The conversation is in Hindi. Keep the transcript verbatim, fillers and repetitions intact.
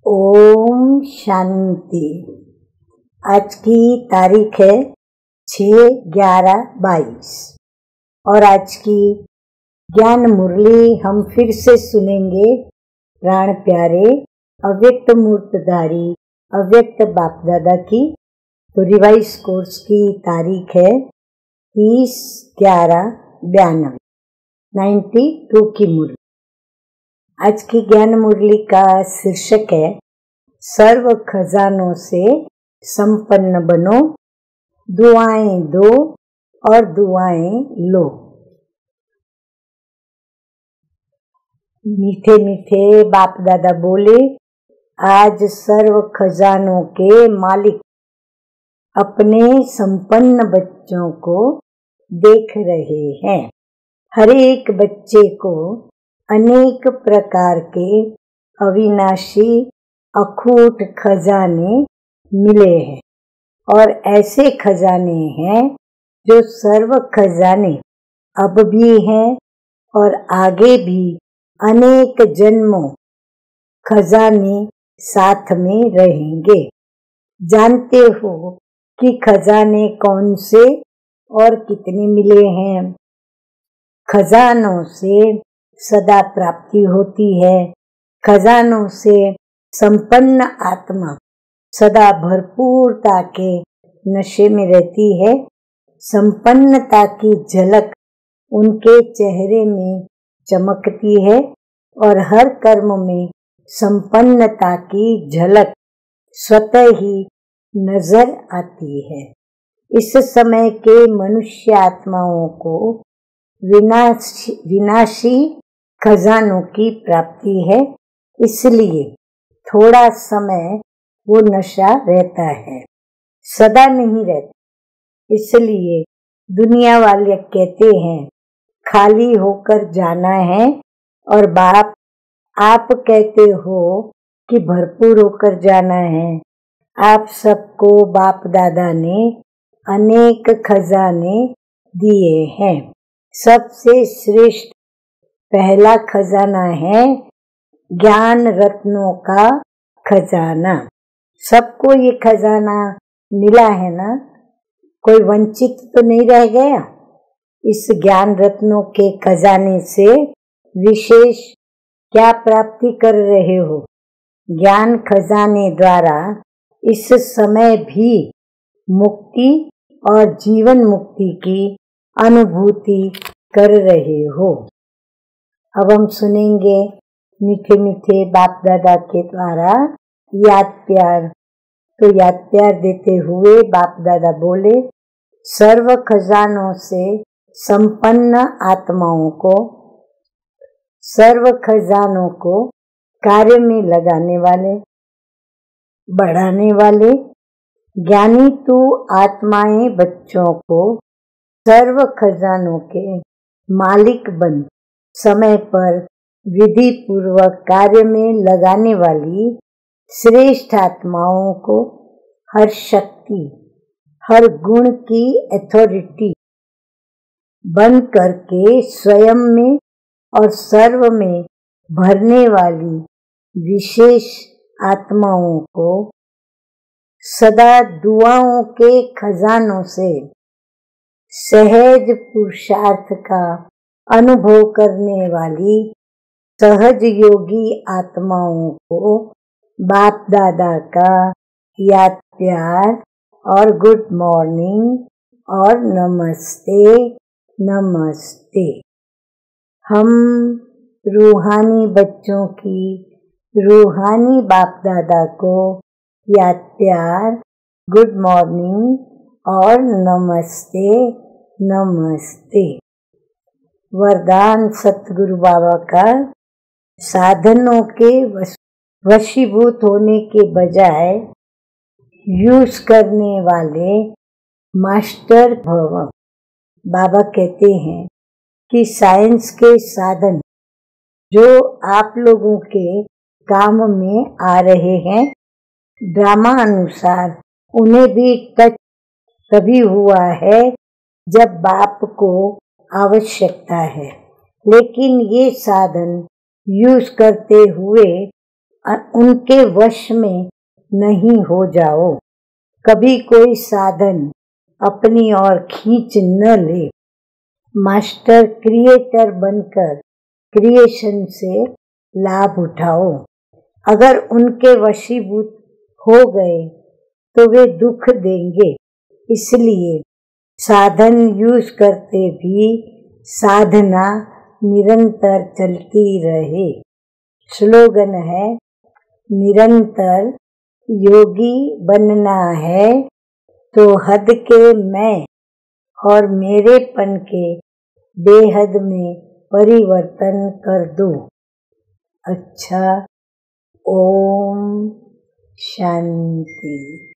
ओम शांति। आज की तारीख है छः ग्यारह बाईस और आज की ज्ञान मुरली हम फिर से सुनेंगे। प्राण प्यारे अव्यक्त मूर्तधारी अव्यक्त बाप दादा की। तो रिवाइज कोर्स की तारीख है तीस ग्यारह बयानवे नाइन्टी टू की मुरली। आज की ज्ञान मुरली का शीर्षक है सर्व खजानों से संपन्न बनो, दुआएं दो और दुआएं लो। मीठे मीठे बाप दादा बोले, आज सर्व खजानों के मालिक अपने संपन्न बच्चों को देख रहे हैं। हर एक बच्चे को अनेक प्रकार के अविनाशी अखूट खजाने मिले हैं और ऐसे खजाने हैं जो सर्व खजाने अब भी हैं और आगे भी अनेक जन्मों खजाने साथ में रहेंगे। जानते हो कि खजाने कौन से और कितने मिले हैं? खजानों से सदा प्राप्ति होती है। खजानों से संपन्न आत्मा सदा भरपूरता के नशे में रहती है। संपन्नता की झलक उनके चेहरे में चमकती है और हर कर्म में संपन्नता की झलक स्वतः ही नजर आती है। इस समय के मनुष्य आत्माओं को विनाशी विनाशी खजानों की प्राप्ति है, इसलिए थोड़ा समय वो नशा रहता है, सदा नहीं रहता। इसलिए दुनिया वाले कहते हैं खाली होकर जाना है और बाप आप कहते हो कि भरपूर होकर जाना है। आप सबको बाप दादा ने अनेक खजाने दिए हैं। सबसे श्रेष्ठ पहला खजाना है ज्ञान रत्नों का खजाना। सबको ये खजाना मिला है ना, कोई वंचित तो नहीं रह गया। इस ज्ञान रत्नों के खजाने से विशेष क्या प्राप्ति कर रहे हो? ज्ञान खजाने द्वारा इस समय भी मुक्ति और जीवन मुक्ति की अनुभूति कर रहे हो। अब हम सुनेंगे मीठे मीठे बाप दादा के द्वारा याद प्यार। तो याद प्यार देते हुए बाप दादा बोले, सर्व खजानों से संपन्न आत्माओं को, सर्व खजानों को कार्य में लगाने वाले, बढ़ाने वाले ज्ञानी तू आत्माएं बच्चों को सर्व खजानों के मालिक बन समय पर विधि पूर्वक कार्य में लगाने वाली श्रेष्ठ आत्माओं को हर शक्ति हर गुण की अथॉरिटी बन करके स्वयं में और सर्व में भरने वाली विशेष आत्माओं को सदा दुआओं के खजानों से सहज पुरुषार्थ का अनुभव करने वाली सहज योगी आत्माओं को बाप दादा का याद प्यार और गुड मॉर्निंग और नमस्ते नमस्ते। हम रूहानी बच्चों की रूहानी बाप दादा को याद प्यार, गुड मॉर्निंग और नमस्ते नमस्ते। वरदान सतगुरु बाबा का साधनों के वशीभूत होने के बजाय यूज करने वाले मास्टर भव। बाबा कहते हैं कि साइंस के साधन जो आप लोगों के काम में आ रहे हैं, ड्रामा अनुसार उन्हें भी टच तभी हुआ है जब बाप को आवश्यकता है, लेकिन ये साधन यूज करते हुए उनके वश में नहीं हो जाओ। कभी कोई साधन अपनी ओर खींच न ले। मास्टर क्रिएटर बनकर क्रिएशन से लाभ उठाओ। अगर उनके वशीभूत हो गए तो वे दुख देंगे, इसलिए साधन यूज करते भी साधना निरंतर चलती रहे। स्लोगन है, निरंतर योगी बनना है तो हद के मैं और मेरेपन के बेहद में परिवर्तन कर दो। अच्छा, ओम शांति।